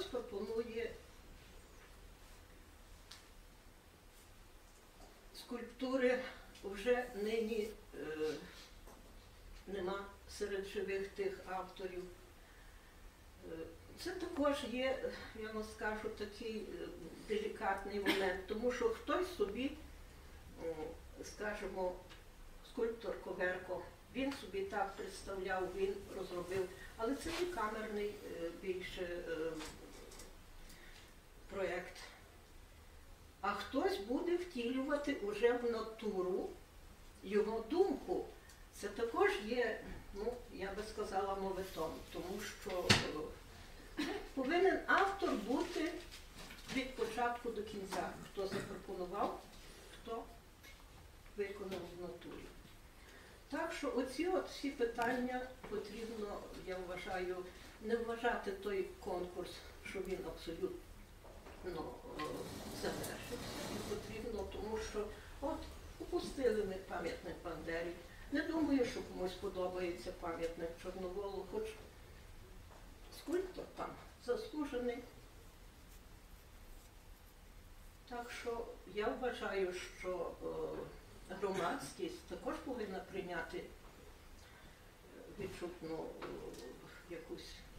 пропонує скульптури, вже нині нема серед живих тих авторів. Це також є, я вам скажу, такий делікатний момент, тому що хтось собі, скажімо, скульптор Коверко, він собі так представляв, він розробив, але це і камерний більше проєкт. А хтось буде втілювати уже в натуру його думку. Це також є, ну, я би сказала, моветон, тому що повинен автор бути від початку до кінця, хто запропонував, хто виконав в натурі. Так що оці от всі питання потрібно, я вважаю, не вважати той конкурс, що він абсолютно завершився. І потрібно, тому що от упустили ми пам'ятник Бандері. Не думаю, що комусь подобається пам'ятник Чорноволу, хоч скульптор там заслужений. Так що я вважаю, що громадськість також повинна прийняти відчутну якусь